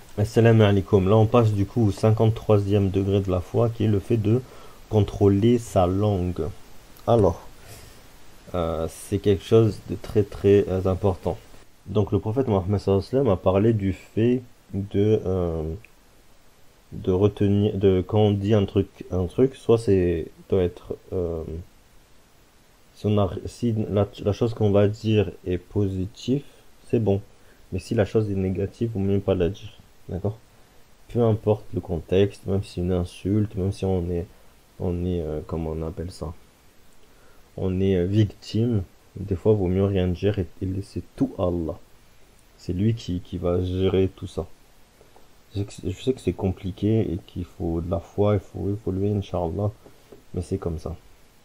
Assalamu alaikum. Là, on passe du coup au 53e degré de la foi, qui est le fait de contrôler sa langue. Alors, c'est quelque chose de très très important. Donc, le prophète Mohammed sallallahu alayhi wa sallam a parlé du fait de retenir, de quand on dit un truc, soit c'est doit être si la chose qu'on va dire est positive, c'est bon. Mais si la chose est négative, vaut mieux pas la dire. D'accord? Peu importe le contexte, même si c'est une insulte, même si on est, comment on appelle ça? On est victime, des fois, vaut mieux rien dire et laisser tout à Allah. C'est lui qui va gérer tout ça. Je sais que c'est compliqué et qu'il faut de la foi, il faut évoluer, Inch'Allah, mais c'est comme ça.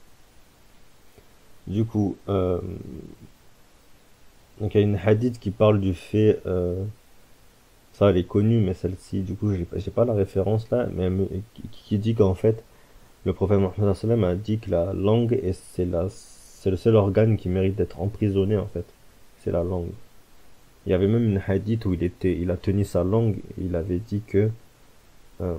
Du coup, donc il y a une hadith qui parle du fait, ça elle est connue, mais celle-ci, du coup, j'ai pas la référence là, mais qui dit qu'en fait, le prophète Mohammed sallam a dit que la langue, c'est le seul organe qui mérite d'être emprisonné en fait. C'est la langue. Il y avait même une hadith où il a tenu sa langue, et il avait dit euh,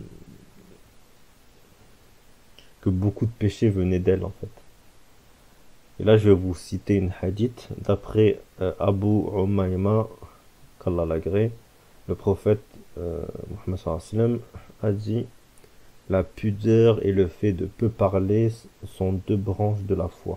que beaucoup de péchés venaient d'elle en fait. Et là, je vais vous citer une hadith d'après Abu Umayma, qu'Allah l'agrée. Le prophète Mohammed sallam a dit: la pudeur et le fait de peu parler sont deux branches de la foi.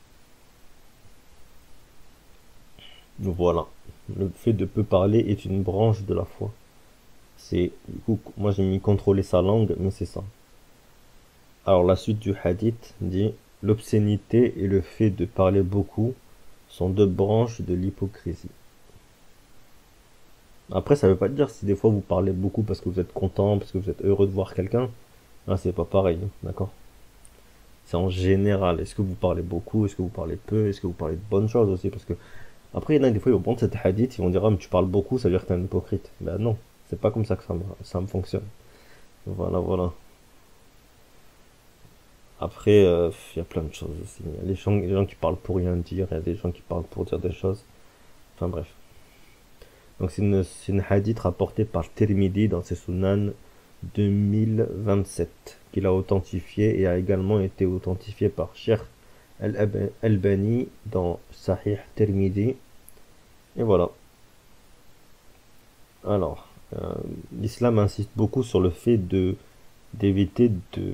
Voilà. Le fait de peu parler est une branche de la foi. Du coup, moi j'ai mis contrôler sa langue, mais c'est ça. Alors la suite du hadith dit: l'obscénité et le fait de parler beaucoup sont deux branches de l'hypocrisie. Après, ça veut pas dire si des fois vous parlez beaucoup parce que vous êtes content, parce que vous êtes heureux de voir quelqu'un. Là, c'est pas pareil, d'accord? C'est en général. Est-ce que vous parlez beaucoup? Est-ce que vous parlez peu? Est-ce que vous parlez de bonnes choses aussi? Parce que après, il y en a des fois, ils vont prendre cette hadith, ils vont dire: ah, mais tu parles beaucoup, ça veut dire que t'es un hypocrite. Ben non, c'est pas comme ça que ça me fonctionne. Voilà, voilà. Après, il y a plein de choses aussi. Il y a les gens qui parlent pour rien dire, il y a des gens qui parlent pour dire des choses. Enfin bref. Donc c'est une hadith rapportée par Tirmidhi dans ses Sunan 2027, qu'il a authentifié et a également été authentifié par Sheikh Al-Albani dans Sahih Tirmidhi. Et voilà. Alors, l'islam insiste beaucoup sur le fait d'éviter de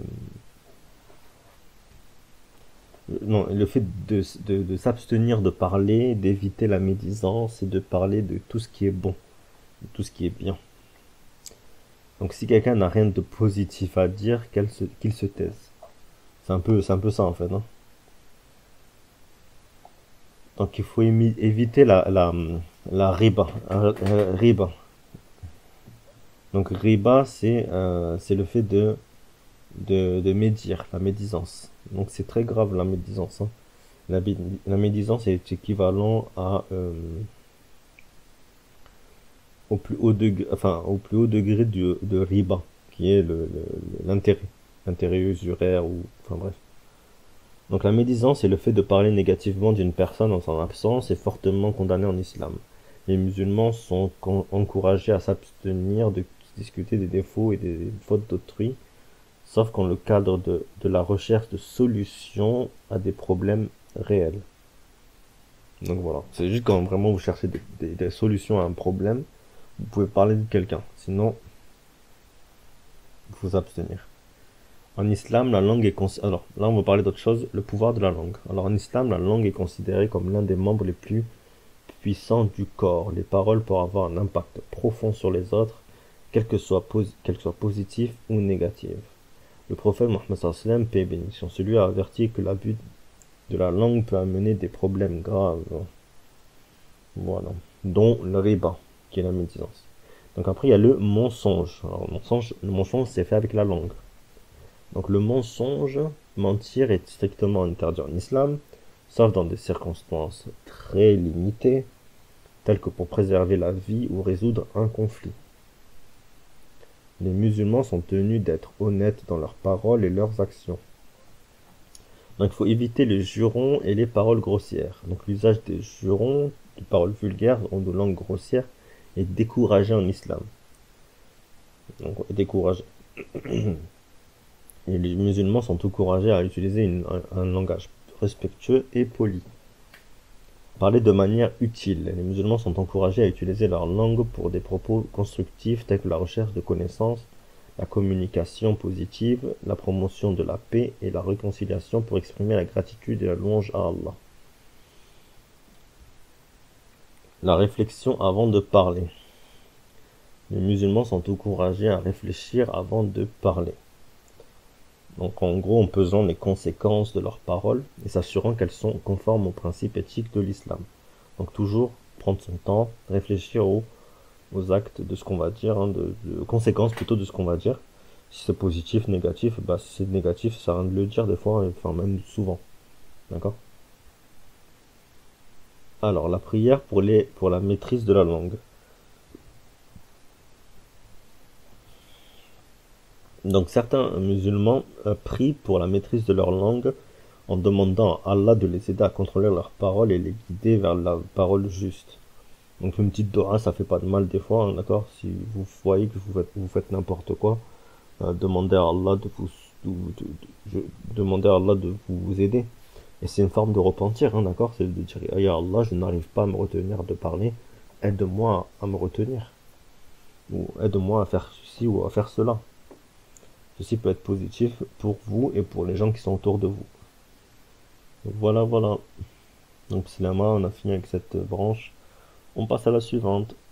non, le fait de s'abstenir de parler, d'éviter la médisance et de parler de tout ce qui est bon, de tout ce qui est bien. Donc si quelqu'un n'a rien de positif à dire, qu'il se taise. C'est un peu ça en fait, hein. Donc il faut éviter la riba. Riba. Donc riba, c'est le fait de médire, la médisance. Donc c'est très grave la médisance, hein. La médisance est équivalent au plus haut degré de riba, qui est l'intérêt usuraire, ou enfin bref. Donc la médisance est le fait de parler négativement d'une personne en son absence et fortement condamné en islam. Les musulmans sont encouragés à s'abstenir de discuter des défauts et des fautes d'autrui, sauf dans le cadre de la recherche de solutions à des problèmes réels. Donc voilà, c'est juste quand vraiment vous cherchez des solutions à un problème, vous pouvez parler de quelqu'un. Sinon, il faut s'abstenir. En islam, la langue est considérée... Alors, là, on va parler d'autre chose, le pouvoir de la langue. Alors, en islam, la langue est considérée comme l'un des membres les plus puissants du corps. Les paroles peuvent avoir un impact profond sur les autres, qu'elles soient positives ou négatives. Le prophète Mohammed sallallahu alayhi wa sallam, paix et bénédiction sur lui, a averti que l'abus de la langue peut amener des problèmes graves. Voilà. Dont le riba, qui est la médisance. Donc après, il y a le mensonge. Alors, le mensonge, c'est fait avec la langue. Donc le mensonge, mentir, est strictement interdit en islam, sauf dans des circonstances très limitées, telles que pour préserver la vie ou résoudre un conflit. Les musulmans sont tenus d'être honnêtes dans leurs paroles et leurs actions. Donc il faut éviter les jurons et les paroles grossières. Donc l'usage des jurons, de paroles vulgaires ou de langue grossière est découragé en islam. Donc, découragé. Et les musulmans sont encouragés à utiliser un langage respectueux et poli. Parler de manière utile. Les musulmans sont encouragés à utiliser leur langue pour des propos constructifs tels que la recherche de connaissances, la communication positive, la promotion de la paix et la réconciliation pour exprimer la gratitude et la louange à Allah. La réflexion avant de parler. Les musulmans sont encouragés à réfléchir avant de parler. Donc en gros en pesant les conséquences de leurs paroles et s'assurant qu'elles sont conformes aux principes éthiques de l'islam. Donc toujours prendre son temps, réfléchir aux actes de ce qu'on va dire, hein, de conséquences plutôt de ce qu'on va dire. Si c'est positif, négatif, bah si c'est négatif, ça sert à rien de le dire des fois, enfin même souvent. D'accord? Alors la prière pour la maîtrise de la langue. Donc certains musulmans prient pour la maîtrise de leur langue en demandant à Allah de les aider à contrôler leurs paroles et les guider vers la parole juste. Donc une petite dua, ça fait pas de mal des fois, hein, d'accord? Si vous voyez que vous faites n'importe quoi, demandez à Allah demandez à Allah de vous aider. Et c'est une forme de repentir, hein, d'accord? C'est de dire, ah, ya Allah, je n'arrive pas à me retenir de parler, aide-moi à me retenir. Ou aide-moi à faire ceci ou à faire cela. Ceci peut être positif pour vous et pour les gens qui sont autour de vous. Donc voilà, voilà. Donc Silama, on a fini avec cette branche. On passe à la suivante.